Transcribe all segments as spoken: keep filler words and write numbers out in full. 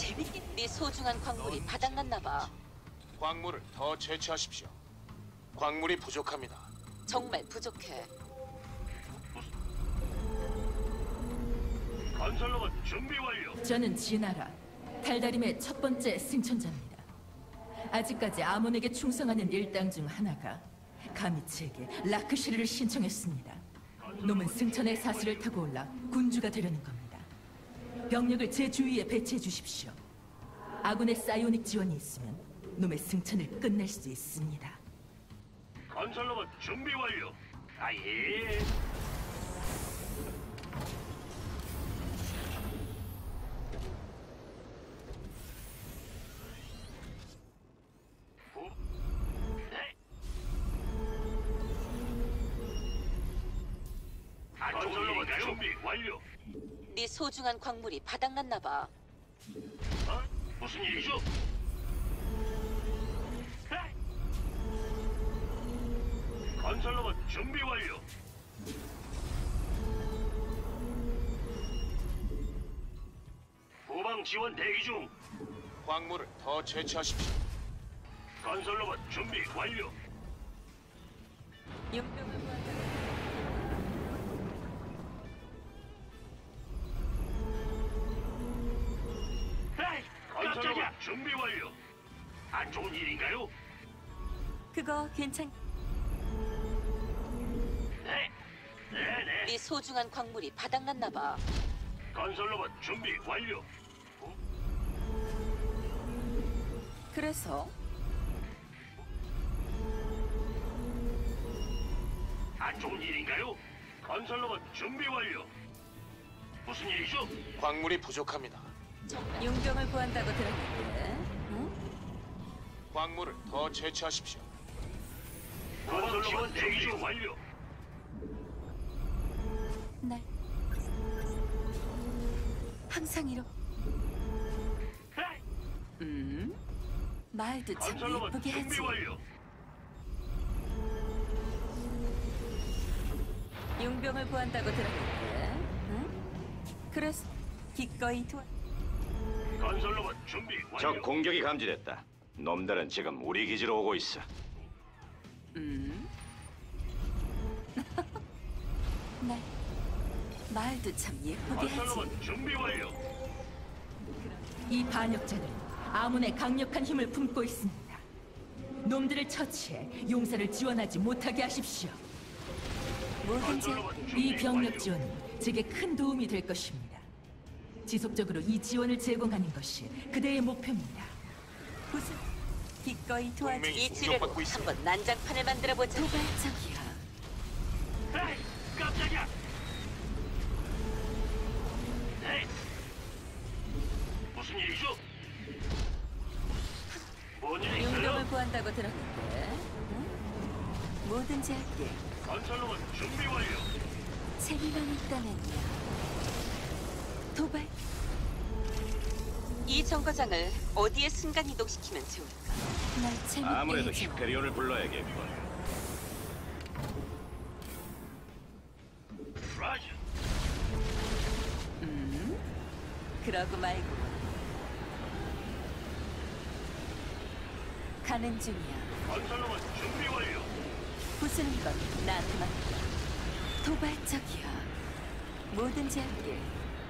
재밌게. 네 소중한 광물이 바닥났나 봐. 광물을 더 채취하십시오. 광물이 부족합니다. 정말 부족해. 건설로봇 준비 완료. 저는 진아라, 달다림의 첫 번째 승천자입니다. 아직까지 아몬에게 충성하는 일당 중 하나가 가미치에게 라크시르를 신청했습니다. 놈은 승천의 사슬을 타고 올라 군주가 되려는 겁니다. 병력을 제 주위에 배치해 주십시오. 아군의 사이오닉 지원이 있으면 놈의 승천을 끝낼 수 있습니다. 건설로봇 준비 완료. 아예. 건설로봇 준비 완료. 네 소중한 광물이 바닥났나 봐. 어? 무슨 일이죠? 에이! 건설로봇 준비 완료. 후방 지원 대기 중. 광물을 더 채취하십시오. 건설로봇 준비 완료. 용병을 구한다. 에이! 건설로봇 준비 완료. 안 좋은 일인가요? 그거 괜찮. 네. 네네. 네 소중한 광물이 바닥났나 봐. 건설로봇 준비 완료. 그래서 안 좋은 일인가요? 건설로봇 준비 완료. 무슨 일이죠? 광물이 부족합니다. 용병을 구한다고 들었는데. 응? 광물을 더 채취하십시오. 건설로봇 대기 중 완료. 날 항상 이렇게. 에이! 음? 말도 참 건설로봇 예쁘게 준비 하지. 완료. 용병을 구한다고 들었는데. 응? 그래서 기꺼이 도와. 건설로봇 준비 완료. 적 공격이 감지됐다. 놈들은 지금 우리 기지로 오고 있어. 음? 날 말도 참 예쁘게 하지. 건설로봇 준비 완료. 이 반역자는 아몬의 강력한 힘을 품고 있습니다. 놈들을 처치해 용사를 지원하지 못하게 하십시오. 뭐든지 건설로봇 이 준비 병력 완료. 지원이 제게 큰 도움이 될 것입니다. 지속적으로 이 지원을 제공하는 것이 그대의 목표입니다. 무슨 기꺼이 도와주. 동맹이 이 지뢰로 공격받고 있어. 한번 난장판을 만들어 보자. 도발적이야. 에이! 깜짝이야. 에이! 무슨 일이죠? 뭔 일 있어요? 용병을 구한다고 들었는데. 응? 뭐든지 할게. 건설로봇 준비 완료. 재미만 있다면요. 도발. 이 정거장을 어디에 순간 이동시키면 좋을까? 날 재밌게 아무래도 해줘. 히페리온을 불러야겠군. 라자. 그러고 말고. 가는 중이야. 건설로봇 준비 완료. 부수는 건 나한테 맡겨. 도발적이야. 뭐든지 할게.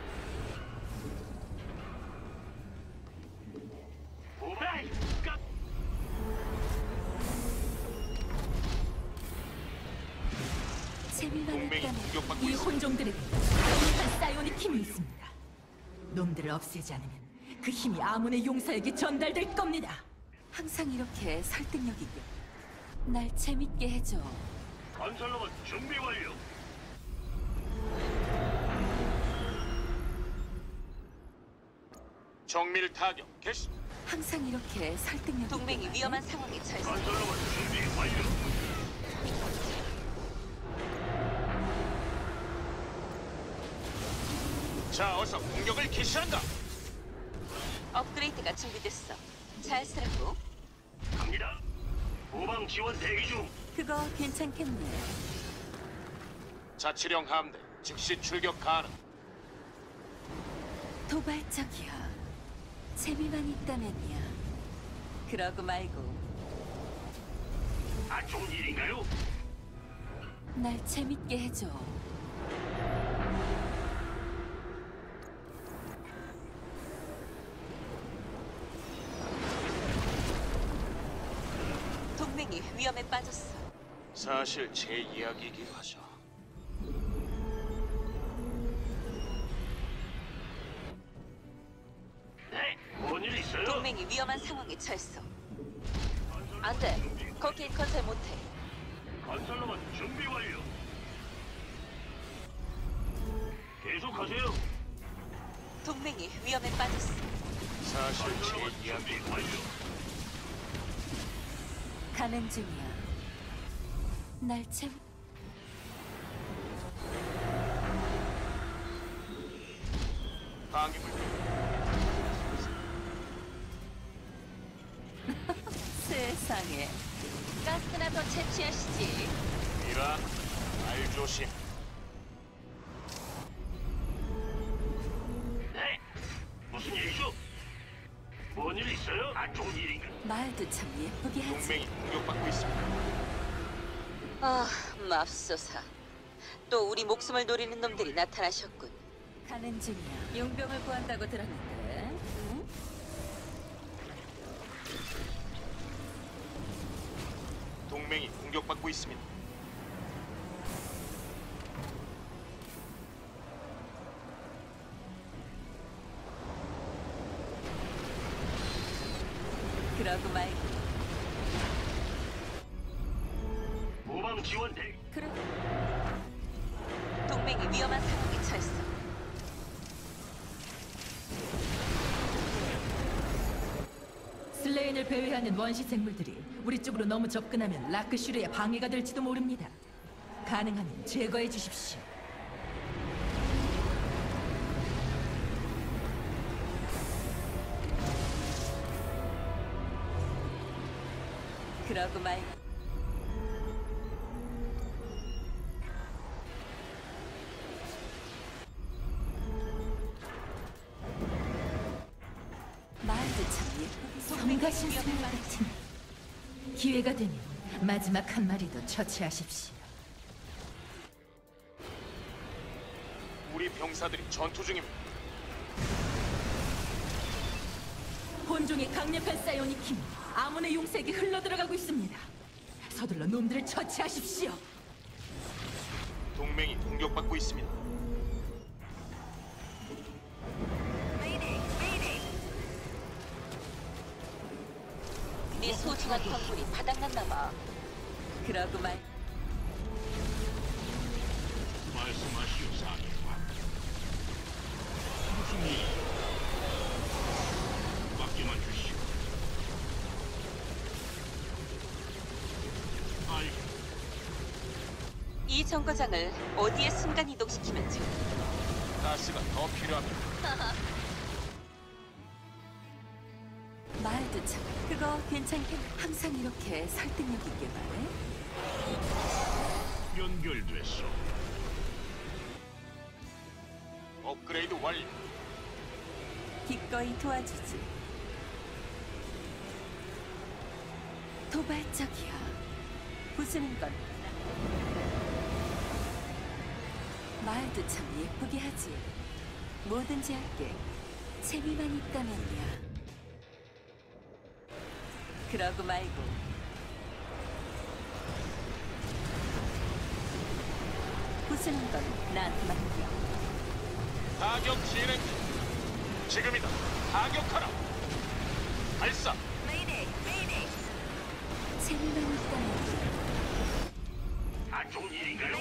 에이! 깜. 재미만 동맹이 있다면. 공격받고 이 있어. 혼종들에게 강력한 사이오닉 힘이 있습니다. 놈들을 없애지 않으면 그 힘이 아몬의 용사에게 전달될 겁니다. 항상 이렇게 설득력 있게. 날 재밌게 해줘. 건설로봇 준비 완료. 정밀 타격 개시. 항상 이렇게 설득력. 동맹이 위험한 상황에 처했어. 건설로봇 준비 완료. 자, 어서 공격을 개시한다. 업그레이드가 준비됐어. 잘 쓰라고. 갑니다. 후방 지원 대기 중. 그거 괜찮겠네. 자치령 함대 즉시 출격 가능. 도발적이야. 재미만 있다면야. 그러고 말고 안 좋은 일인가요? 날 재밌게 해줘. 동맹이 위험에 빠졌어. 사실 제 이야기이기도 하죠. 네, 뭔 일 있어요? 동맹이 위험한 상황에 처했어. 안 돼. 거긴 건설 못해. 건설로만 준비 완료. 계속하세요. 동맹이 위험에 빠졌어. 사실 건설로만 제 이야기. 준비 완료. 가는 중이야. 날 참. 방임을 세상에. 가스나 더 채취하시지. 미라, 말 조심. 네, 무슨 일이죠? 뭔 일 있어요? 안 좋은 일인가? 말도 참 예쁘게 하지. 동맹이 공격받고 있습니다. 아, 맙소사. 또 우리 목숨을 노리는 놈들이 나타나셨군. 가는 중이야. 용병을 구한다고 들었는데. 응? 동맹이 공격받고 있습니다. 그러고 말고. 모방 지원 대기. 그래. 동맹이 위험한 상황에 처했어. 슬레인을 배회하는 원시 생물들이 우리 쪽으로 너무 접근하면 라크슈르의 방해가 될지도 모릅니다. 가능하면 제거해 주십시오. 그러고 말고. 말도 참 예쁘게. 성가신 생물 같은 기회가 되면 마지막 한 마리도 처치하십시오. 우리 병사들이 전투 중입니다. 본종의 강력한 사이오닉 힘이 아몬의 용색이 흘러들어가고 있습니다. 서둘러 놈들을 처치하십시오. 동맹이 공격받고 있습니다. 네 소중한 광물이 바닥났나 봐. 그러고 말. 말씀하시오, 사령관. 무슨 일? 맡기만 주시오. 알겠. 이 정거장을 어디에 순간 이동시키면 좋? 가스가 더 필요합니다. 말도 참. 그거 괜찮겠? 항상 이렇게 설득력 있게 말해. 연결됐소. 업그레이드 완료. 기꺼이 도와주지. 도발적이야. 부수는 건 말도 참 예쁘게 하지. 뭐든지 할게. 재미만 있다면야. 그러고 말고. 부수는 건 나한테 맡겨. 타격 진행 중. 지금이다. 타격하라. 발사. 재미만 있다면 안 좋은 일인가요?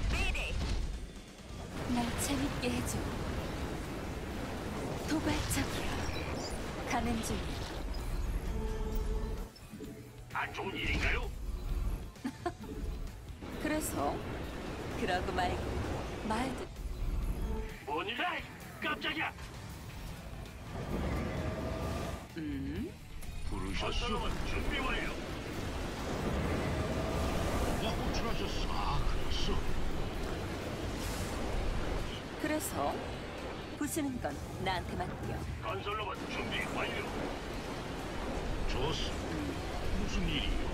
날 재밌게 해줘. 도발적이야. 가는 중이야. 안 좋은 일인가요? 그래서 그러고 말고 말도 뭔 일이야? 깜짝이야. 음 부르셨소? 준비 완료. 야, 호출하셨어. 아, 그랬어. 그래서 부수는 건 나한테 맡겨. 건설로봇 준비 완료. 좋소. 무슨 일이요?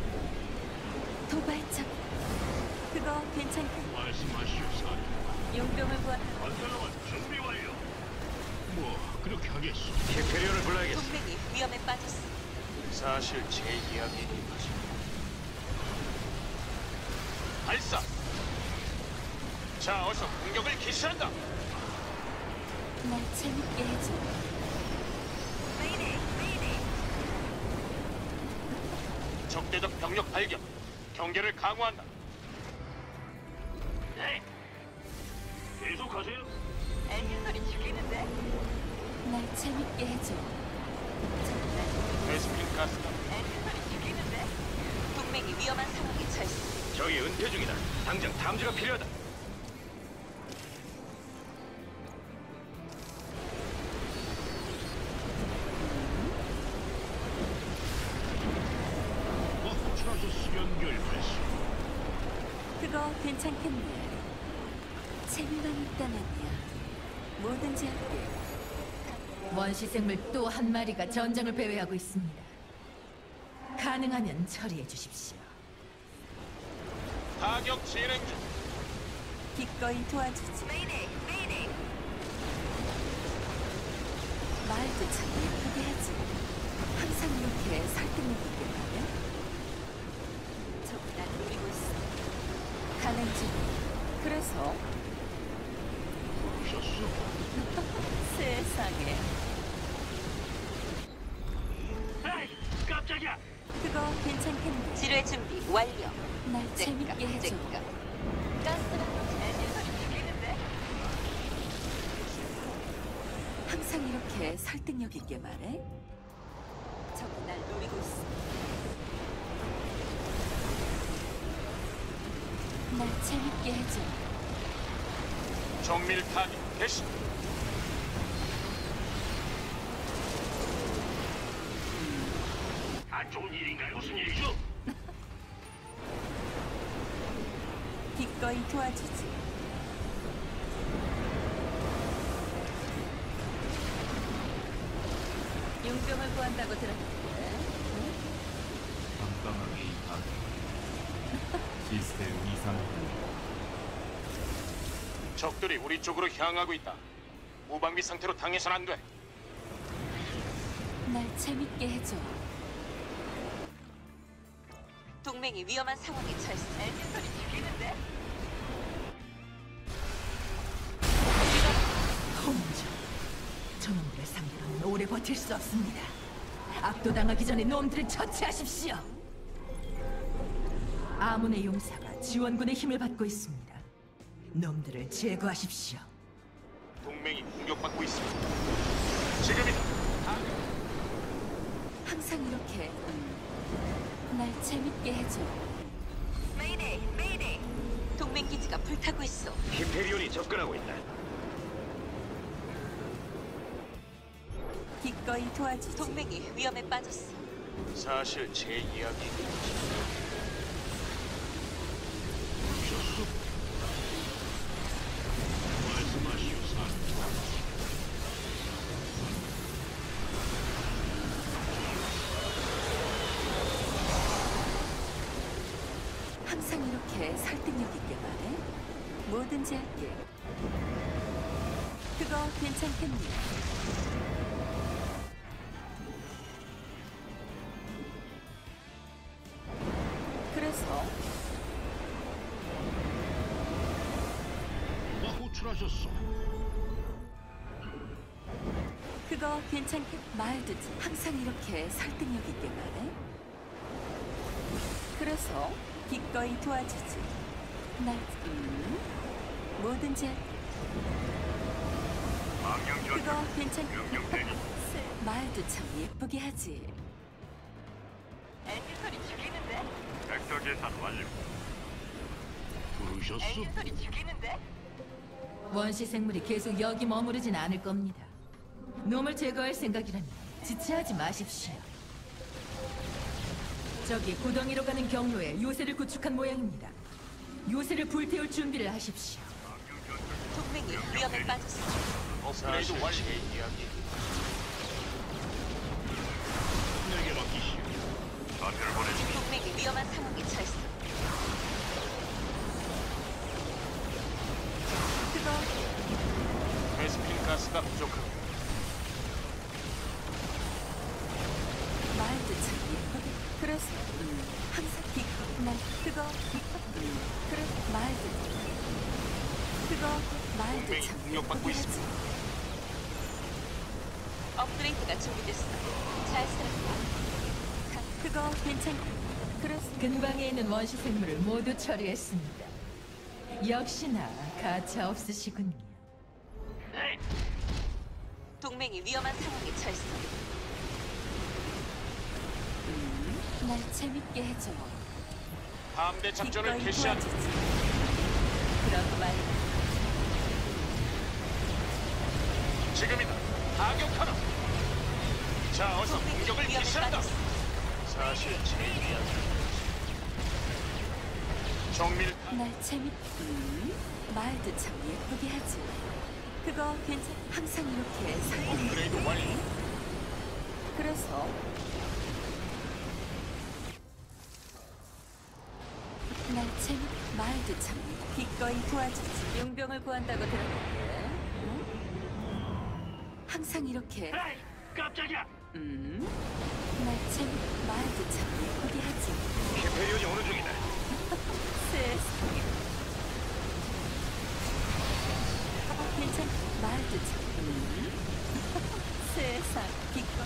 도발적. 그거 괜찮겠네. 말씀하시오, 사령. 용병을 구한 건설로봇 준비 완료. 뭐 그렇게 하겠소. 히페리온을 불러야겠어. 동맹이 위험에 빠졌어. 사실 제 이야기이긴 하죠. 발사. 자, 어서 공격을 개시한다. 날 재밌게 해줘. 적대적 병력 발견. 경계를 강화한다. 네. 계속하세요. 날 재밌게 해줘. 베스핀 가스다. 동맹이 위험한 상황에 처했어. 저기 은퇴 중이다. 당장 탐지가 필요하다. 호출하셨소. 연결 발사. 그거 괜찮겠네. 재미만 있다면야 뭐든지 할게. 원시 생물 또 한 마리가 전장을 배회하고 있습니다. 가능하면 처리해 주십시오. 타격 진행 중. 기꺼이 도와주지. 말도 참 예쁘게 하지. 항상 이렇게 설득력 있게 말해. 저기 날 노리고 있어. 가는 중. 그래서 부르셨소. 세상에. 에이, 깜짝이야. 그거 괜찮겠네. 지뢰 준비 완료. 날 재밌게 해줘. 항상 이렇게 설득력 있게 말해. 저기 날 노리고 있어. 날 재밌게 해줘. 정밀 타격 개시. 안 좋은 일인가요? 무슨 일이죠? 기꺼이 도와주지. 용병을 구한다고 들었는데. 깜깜하게 이상 시스템 이상 적들이 우리 쪽으로 향하고 있다. 무방비 상태로 당해선 안 돼. 날 재밌게 해줘. 동맹이 위험한 상황에 처했어. 혼자 저놈들의 상대로는 오래 버틸 수 없습니다. 압도당하기 전에 놈들을 처치하십시오. 아몬의 용사가 지원군의 힘을 받고 있습니다. 놈들을 제거하십시오. 동맹이 공격받고 있습니다. 지금이다. 타격. 항상 이렇게 음, 날 재밌게 해줘. 동맹 기지가 불타고 있어. 히페리온이 접근하고 있다. 기꺼이 도와주지. 동맹이 위험에 빠졌어. 사실 제 이야기이긴 하죠. 부르셨소. 말씀하시오, 사령. 항상 이렇게 설득력 있게 말해. 뭐든지 할게. 그거 괜찮겠니? 그래서 누가 호출하셨소. 그거 괜찮겠? 말도 좀 항상 이렇게 설득력 있게 말해. 그래서 기꺼이 도와주지. 날 음, 뭐든지 할게. 그거 괜찮? 말도 참 예쁘게 하지. 벡터 계산 완료. 부르셨소. 원시 생물이 계속 여기 머무르진 않을 겁니다. 놈을 제거할 생각이라면 지체하지 마십시오. 저기 구덩이로 가는 경로에 요새를 구축한 모양입니다. 요새를 불태울 준비를 하십시오. 동맹이 위험에 빠졌어. 업그레이드 완료. 이야기. 내게 맡기시오. 좌표를 보내주십시오. 동맹이 위험한 상황에 처했어. 그거 베스핀 가스가 부족합니다. 말도 참 예쁘게. 그래서 음, 항상 기꺼 날 그거 기꺼 음, 그래 말도 그거 말도 동맹이 참 공격받고 예쁘게 하지. 있습니다. 업그레이드가 준비됐어. 잘 살았다. 그거 괜찮. 그래서 근방에 있는 원시 생물을 모두 처리했습니다. 역시나 가차 없으시군요. 네. 동맹이 위험한 상황에 처했어. 날 재밌게 해줘. 함대 작전을 기꺼이 개시한 도와주지. 그런 말 지금이다. 타격하라. 자, 어서 동맹이 공격을 위험에 개시한다. 빠졌어. 사실 제 이야기. 정밀 날 재밌. 음, 말도 참 예쁘게 하지. 그거 괜찮. 항상 이렇게 살고. 업그레이드 완료. 그래서 날 재밌. 말도 참 기꺼이 도와주지. 용병을 구한다고 들었는데. 응? 항상 이렇게. 에이, 깜짝이야. 음, 날 재밌. 말도 참 예쁘게 하지. 히페리온이 오는 중이다. 세상에. 어, 괜찮. 말도 참. 음. 세상 기꺼.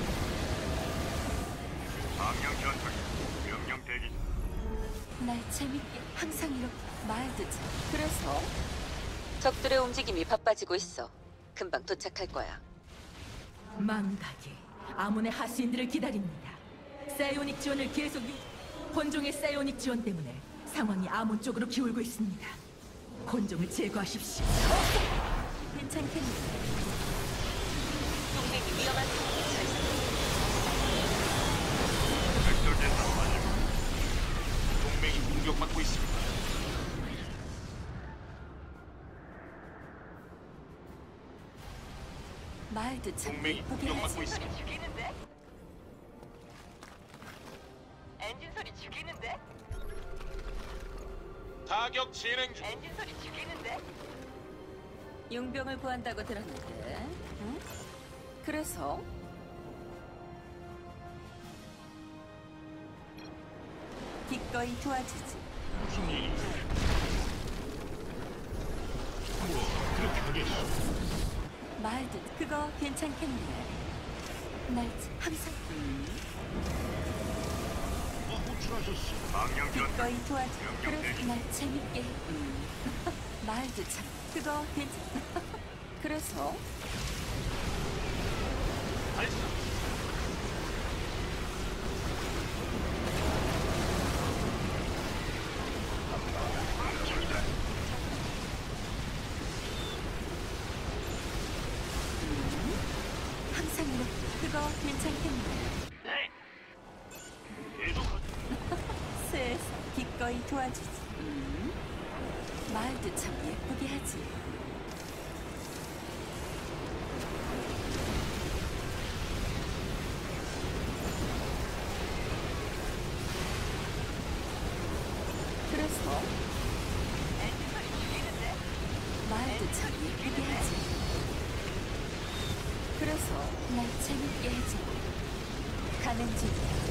방영 전투기. 명령 대기. 날 재밌게. 항상 이렇게. 말도 참. 그래서 적들의 움직임이 바빠지고 있어. 금방 도착할 거야. 망각이 아몬의 하수인들을 기다립니다. 사이오닉 지원을 계속 유... 본종의 사이오닉 지원 때문에 상황이 아몬 쪽으로 기울고 있습니다. 본종을 제거하십시오. 괜찮겠네. 동맹이 위험한 상황에 처했어. 백설 대상 완료. 동맹이 공격받고 있습니다. 말도 참 동맹이 예쁘게 공격받고 하지. 있습니다. 죽이는데? 엔진 소리 죽이는데? 타격 진행 중. 엔진 소리 죽이는데? 용병을 구한다고 들었는데. 응? 그래서 기꺼이 도와주지. 무슨 일이? 뭐 그렇게 하겠어. 말도 그거 괜찮겠네. 날 항상 음, 뭐 호출하셨어. 방영 전투기. 기꺼이 도와주. 명령 그래 대기. 날 재밌게. 해. 음. 말도 참 그거 괜찮. 그래서 발사. 저기다. 항상 이렇게. 그거 괜찮겠네. 네. 계속하자. 세상 기꺼이 도와주지. 음. 말도 참 예쁘게 하지. 그래서 말도 참 예쁘게 하지. 그래서 날 재밌게 해줘. 가는 중이야.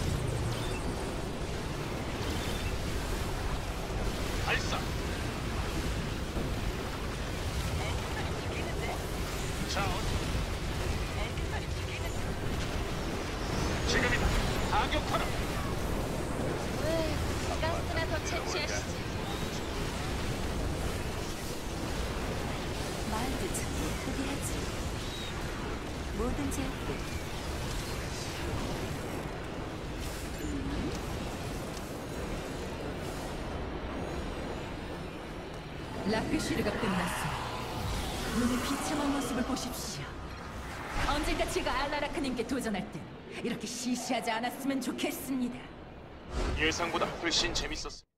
발사. 자, 어서. 지금이다. 타격하라. 왜 가스나 더 채취하시지? 말도 참 예쁘게 하지. 뭐든지 할게. 라크슈르가 끝났습니다. 눈의 비참한 모습을 보십시오. 언젠가 제가 알라라크님께 도전할 땐 이렇게 시시하지 않았으면 좋겠습니다. 예상보다 훨씬 재밌었어.